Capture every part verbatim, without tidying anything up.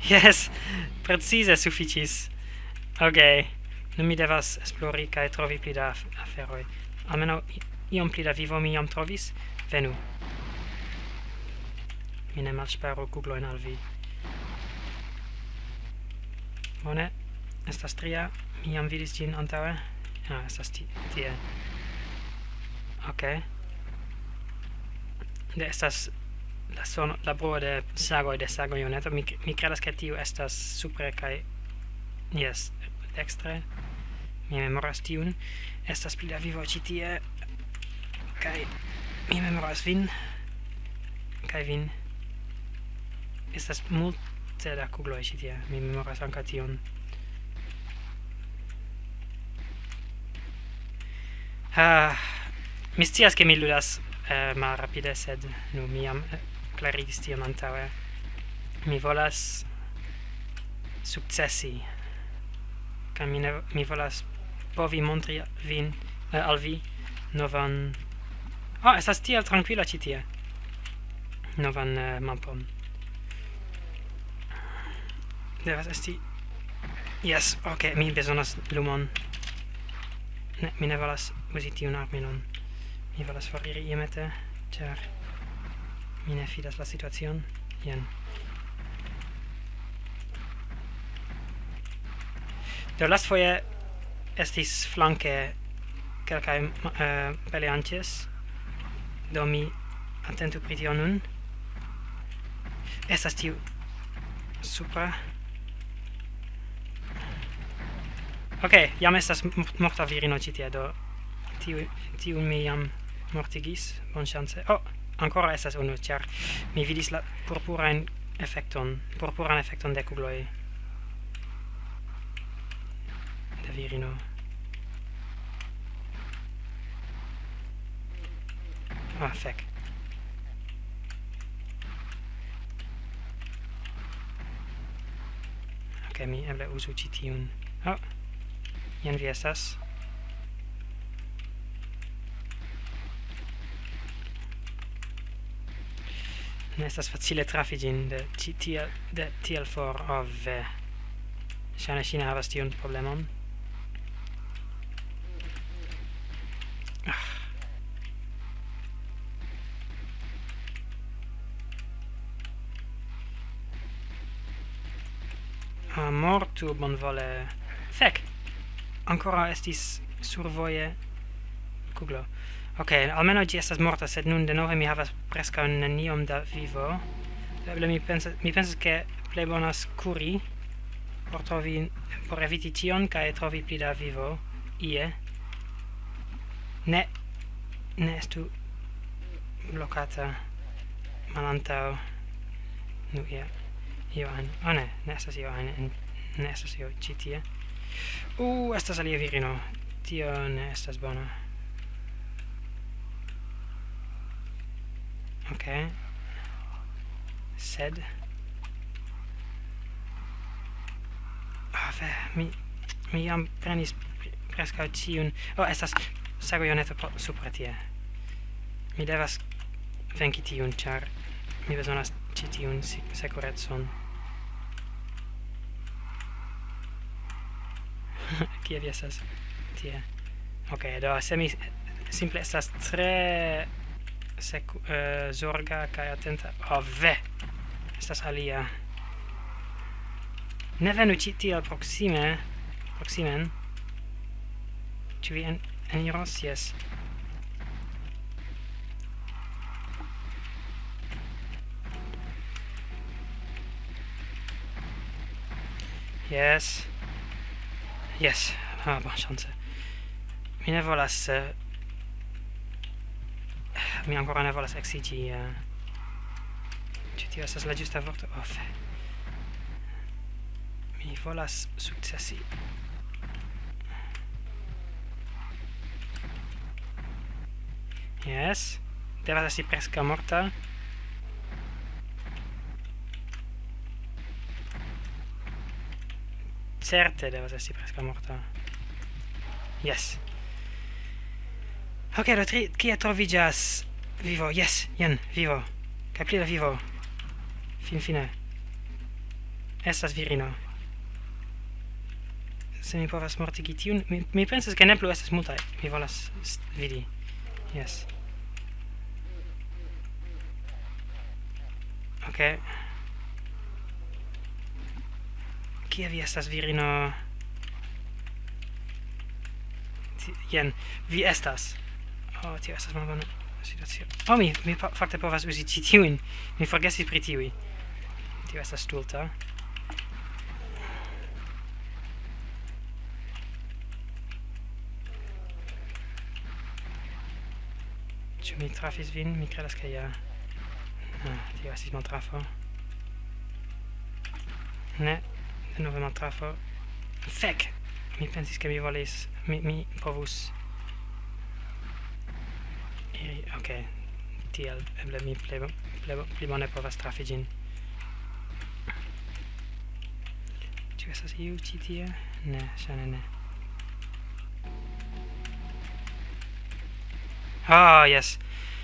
Yes! Precise sufiĉis. Ok. Nun mi devas esplori kaj trovi pli da aferoj. Almenaŭ iom pli da vivo mi jam trovis. Venu. Mi ne malŝparu kuglojn al vi. Bone. Estas tria. Mi jam vidis ĝin antaŭe. Ah, estas tie. Ok. De estas la sono, la bruo de sagoj de sagojoneto. Mi, mi kredas ke tiu estas supre kaj yes, dekstre. Mi memoras tiun. Estas pli da vivo ĉi tie. Kaj mi memoras vin. Kaj vin. Estas multe da kugloj ĉi tie. Mi memoras ankaŭ tion. Ah, mi scias ke mi ludas uh, malrapide, sed nu mi jam uh, klarigis tion antaŭe. Mi volas sukcesi. Kaj mi, ne, mi volas povi montri vin, uh, al vi novan... Oh, estas tiel trankvila ĉi tie. Novan uh, mapon. Devas esti... Yes, ok, mi bezonas lumon. Ne, mi ne volas uzi tiun armilon. Mi volas foriri iomete, ĉar mi ne fidas la situacion. Jen. Do lastfoje estis flanke kelkaj uh, peleantes. Do mi atentu pri tio nun. Estas tiu supra. Ok, jam estas morta virino ĉi tie, do tiu, tiu mi jam mortigis, bonŝance. Oh, ancora estas unu, ĉar mi vidis la purpurajn efekton, purpuran efekton de kugloj de virino. Ah, fek. Ok, mi eble uzu ĉi tiun. Oh. Jen vi estas. Ne estas facile trafi ĝin de tiel de tiel for. Oh ve. Ŝajne ŝi ne havas tiun problemon. Ah. Ah, mortu bonvole. Fek. Ancora estis survoje kuglo. Ok, almeno ĝi estas morta, sed nun denove mi havas preskaŭ neniom da vivo. Eble mi pensas, mi pensas ke plej bonas kuri por trovi, por eviti tion kaj trovi pli da vivo ie. Ne, ne estu blokata malantaŭ nu ie. Io ajn. Oh ne, ne estas io ajn, ne estas io ĉi tie. Uh, estas alia virino. Tio ne estas bona. Ok. Sed... Ah, ve, mi... Mi jam prenis preskaŭ ĉiun... Oh, estas sagojoneto supre tie. Mi devas venki tiun, ĉar mi bezonas ĉi tiun sekurecon. Kie vi estas? Tie. Ok, do se mi simple estas tre secu, uh, zorga kaj atenta. Oh, ve! Estas alia. Ne venu ĉi tiel proksime. Proksimen. Ĉu vi en, eniros? Yes. Yes. Yes, ah, bon chance. Mi ne volas... Uh, mi ancora ne volas exigi... Uh, Ĉu tio estas la ĝusta vorto? Oh, fe. Mi volas sukcesi. Yes. Devas esti preskaŭ morta. Certe devas esti preskaŭ morta. Yes. Ok, do tri, kie troviĝas vivo? Yes, jen, vivo. Kaj pli da vivo. Fin fine. estas virino. Se mi povas mortigi tiun, mi, mi pensas che ne plu estas multaj. Mi volas vidi. Yes. Ok. Kie vi estas virino? Jen, vi estas. Oh, tio estas malbona situacio. Oh, mi, mi fakte povas uzi ĉi tiujn. Mi forgesis pri tiuj. Tio estas stulta. Ĉu mi trafis vin? Mi kredas ke ja. Ah, tio estis maltrafo. Ne, denove maltrafo. Fek! Mi pensis ke mi volis... Mi, mi povus... Iri, ok. Tiel, eble mi ple, ple, pli bone povas trafi ĝin. Ĉu estas iu ĉi tie? Ne, ŝajne ne. Oh, yes.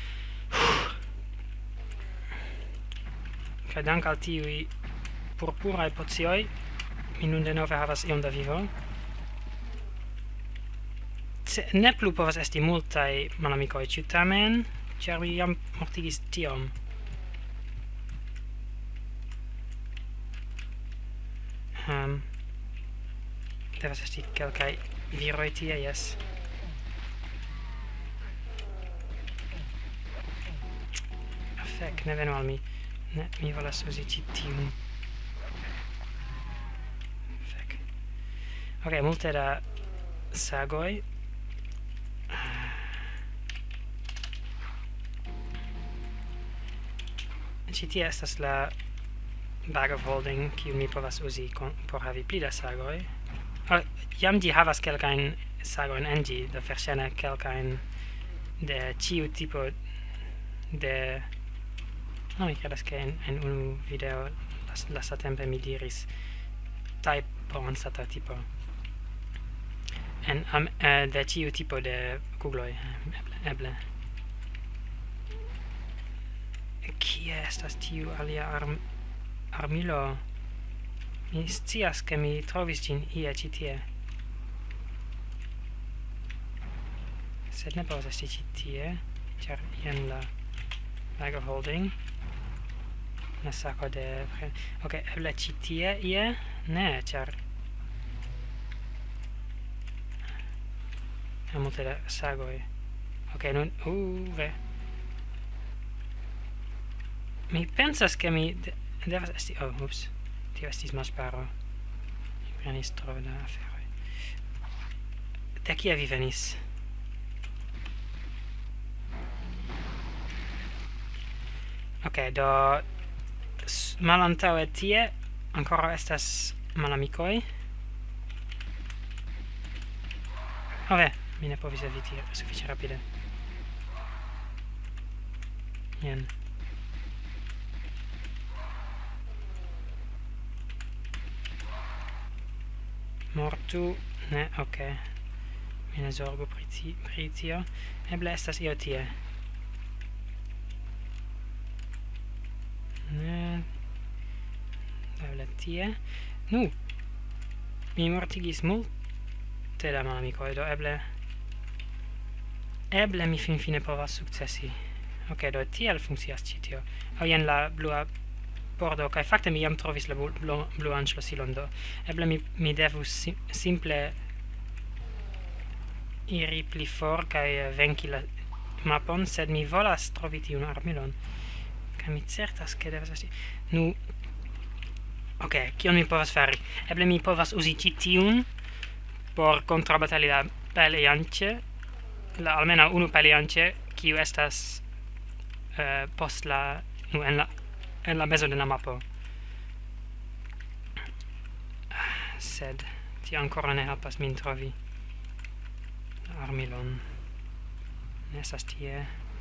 Kaj dank al tiuj purpuraj pocioj, mi nun denove havas iom da vivo. Ne plu povas esti multaj malamikoj, ĉu tamen, ĉar mi jam mortigis tiom. Um, devas esti kelkaj viroj tie, jes. Fek, ne venu al mi. Ne, mi volas uzi ĉi tiun. Fek. Ok, multe da sagoj. Ĉi tie estas la bag of holding, kiun mi povas uzi por havi pli da sagoj. Oh, jam ĝi havas kelkajn sagojn en ĝi, do verŝajne kelkajn de ĉiu tipo de... No, mi credas che in, in unu video las, lasatempe mi diris typo anstata tipo. En um, uh, de ciu tipo de kugloj, eble. eble. Kie estas tiu alia arm, armilo? Mi scias che mi trovis ĝin ie ĉi tie. Sed ne povas esti ĉi tie, ĉar jen la bag of holding. Una sacco de... Ok, eble ĉi tie ie? Ne, ĉar... Ha multe da sagoj. Ok, nun... Uh, ve. Mi pensas che mi... De devas esti... Oh, ups. Tio estis malsparo. Mi prenis tro da aferoj. De kie vi venis? Ok, do... Malantaŭe tie ancora estas malamikoj. Oh, ve, mi ne povis eviti sufiĉe rapide. Jen. Mortu, ne, ok. Mi ne zorgu pri, pri tio. Eble estas io tie. Ne. Eble tie. Nu! Mi mortigis multe da malamikoj, do eble... Eble mi fin fine povas sukcesi. Ok, do tiel funkcias ĉi tio. Oh, jen la blua pordo, kaj fakte mi jam trovis la bluan ŝlosilon, do eble mi, mi devus si, simple iri pli for kaj venki la mapon, sed mi volas trovi tiun armilon. Kaj mi certas ke devas esti... Nu... Ok, kion mi povas fari? Eble mi povas uzi ĉi tiun por kontrabatali la pelejanĉe, la almena unu pelejanĉe, kiu estas uh, post la... Nu, en la... en la mezo de la mapo. Sed tio ancora ne helpas min trovi la armilon. Ne estas tie.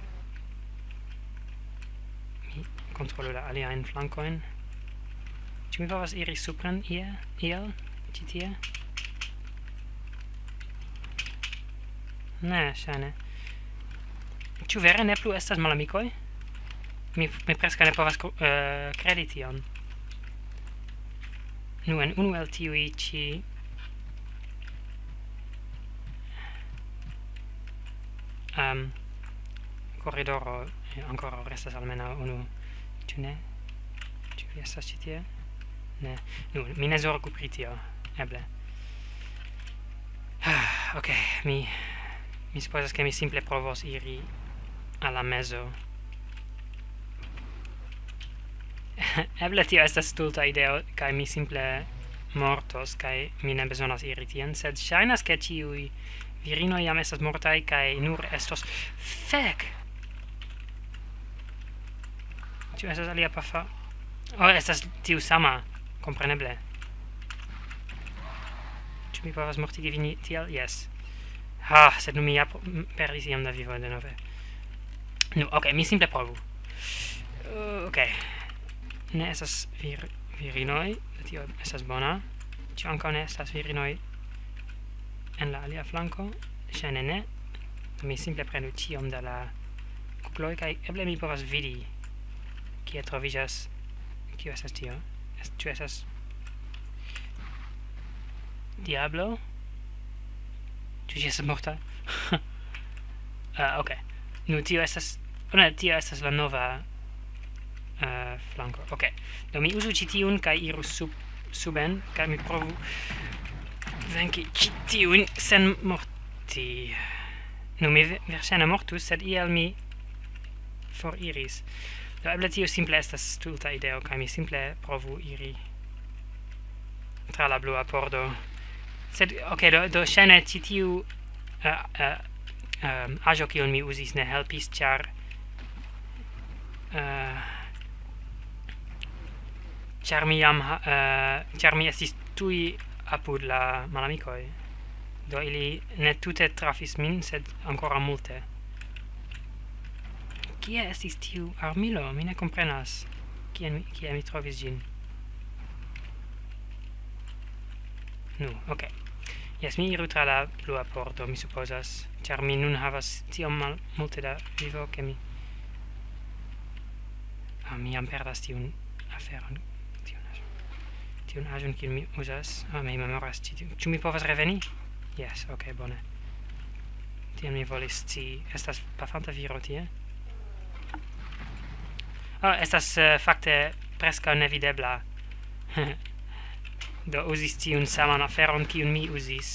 Mi kontrolu la aliajn flankojn. Ĉu mi povas iri supren ie? Iel? Ĉi tie? Ne, ŝajne. Ĉu vere ne plu estas malamikoj? Mi, mi preskaŭ ne povas uh, kredi tion. Nu en unu el tiui ci um, corridoro ancora restas almeno unu, ĉu ne? Ĉu vi estas ĉi tie? Ne. Nu, mi ne zorgu pri tio, eble. Ah, ok, mi mi supposas ke mi simple provos iri al la mezo. Eble tio estas stulta ideo, kaj mi simple mortos, kaj mi ne bezonas iri tien, sed ŝajnas ke ĉiuj virinoj jam estas mortaj kaj nur estos... Fek! Ĉu estas alia pafa? Oh, estas tiu sama, kompreneble. Ĉu mi povas mortigi vin tiel? Yes. Ah, sed nu mi ja perdis iom da vivo denove. Nu, ok, mi simple provu. Uh, ok. Ne estas vir virinoj, tio estas bona. Ĉu ankaŭ ne estas virinoj en la alia flanko? Ŝajne ne. Mi simple prenu ĉiom da la kugloj kaj eble mi povas vidi kie troviĝas. Kio estas tio? Ĉu estas Diablo? Ĉu ĝi estas morta? uh, ok. Nu, tio estas... Oh, ne, tio estas la nova uh, flanko. Ok. Do mi uzu ĉi tiun kaj iru sub suben kaj mi provu venki ĉi tiun sen morti. Nu, mi verŝajne mortus, sed iel mi foriris. Do eble tio simple estas stulta ideo kaj mi simple provu iri tra la blua pordo. Sed, ok, do, do ŝajne ĉi tiu uh, uh, um, aĵo kiun mi uzis ne helpis, ĉar uh, ĉar mi jam uh, ĉar mi estis tuj apud la malamikoj. Do ili ne tute trafis min, sed ancora multe. Kie estis tiu armilo? Mi ne komprenas. Kie mi, kie mi trovis ĝin? Nu, ok. Yes, mi iru tra la blua pordo, mi supposas, ĉar mi nun havas tiom mal multe da vivo, ke mi... Ah, mi jam perdas tiun aferon. Tiun aĵon. Tiun aĵon, kiun mi uzas. Ah, mi memoras ĉi tiun. Ĉu mi povas reveni? Yes, ok, bone. Tion mi volis scii. Estas pafanta viro tie? Oh, estas uh, fakte preskaŭ nevidebla. Do uzis tiun saman aferon kiun mi uzis.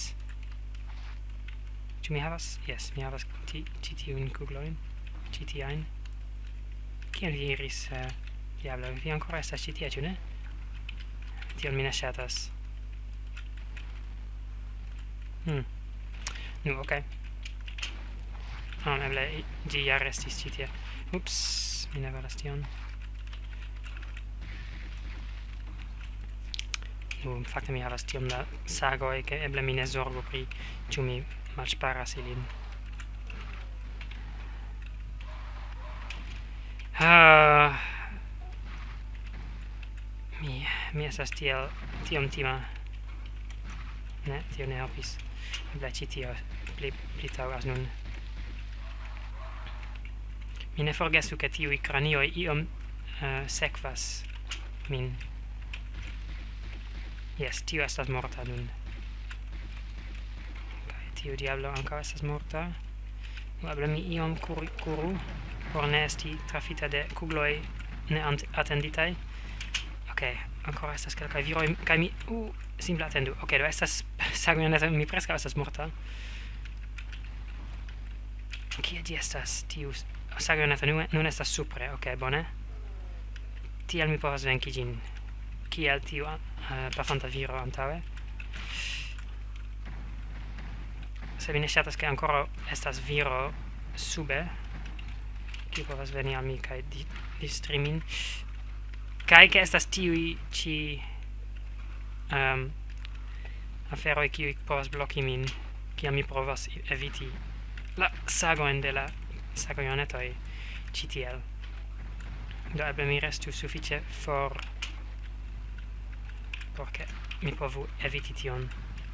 Ĉu mi havas? Yes, mi havas ĉi tiujn kuglojn. Ĉi tiajn. Kien vi iris, uh, diablo? Vi ancora estas ĉi tie, ĉu ne? Tion mi ne ŝatas. Hmm. Nu, ok. Ah, eble ĝi ja restis ĉi tie. Ups, mi ne volas tion. Nu, fakte mi havas tiom da sagoj, ke eble mi ne zorgu pri ĉu mi malŝparas ilin. Ah, mi, mi estas tiel, tiom tima. Ne, tio ne helpis. Eble ĉi tio pli, pli taŭgas nun. Mi ne forgesu, ke tiuj kranioj iom uh, sekvas min. Yes, tio estas morta nun. Kaj tiu diablo ankaŭ estas morta. Eble mi iom kuru, kuru por ne esti trafita de kugloj ne atenditaj. Ok, ancora estas kelkaj viroj kaj mi... Uh, simple atendu. Ok, do estas sanguineta, mi preskaŭ estas morta. Kie ĝi estas tiu sanguineta? Nun, nun estas supre, ok, bone. Tiel mi povas venki ĝin. Kiel tiu uh, pafanta viro antaŭe. Se vi ne ŝatas ke ancora estas viro sube, kiu povas veni al mi kaj di, distri min, kaj ke estas tiuj ĉi um, aferoj kiuj povas bloki min, kiam mi provas eviti la sagojn de la sagojonetoj ĉi tiel. Do eble mi restu sufiĉe for por ke mi povu eviti tion.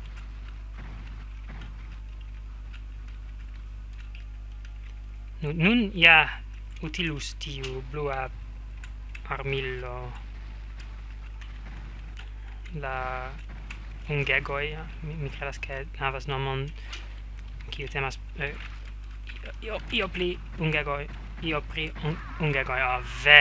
Nun, nun ja utilus tiu blua armillo. la ungegoi, mi, mi credas che havas nomon kiu temas eh, io, io pli ungegoi, io pri un, ungegoi, oh ve!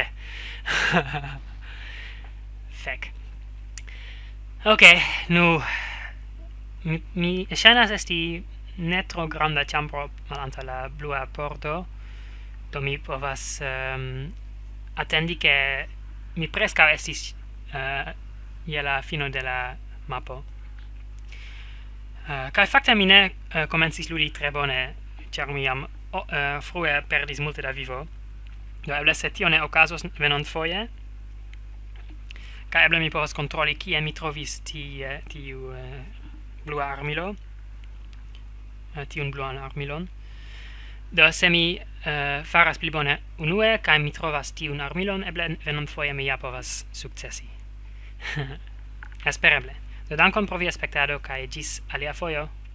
Fek. Ok, nu, mi, mi ŝajnas esti ne tro granda ĉambro malantaŭ la blua pordo, do mi povas um, attendi che mi preskaŭ estis uh, je la fino de la mapo. Uh, kaj fakte mi ne uh, komencis ludi tre bone, ĉar mi jam oh, uh, frue perdis multe da vivo. Do eble se tio ne okazos venontfoje, kaj eble mi povas kontroli kie mi trovis tie tiu uh, blua armilo, uh, tiun bluan armilon. Do se mi uh, faras pli bone unue, kaj mi trovas tiun armilon, eble venontfoje mi ja povas sukcesi. Espereble. Do dankon pro via spektado, kaj ĝis alia fojo.